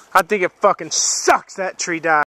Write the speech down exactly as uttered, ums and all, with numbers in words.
I think it fucking sucks that tree died.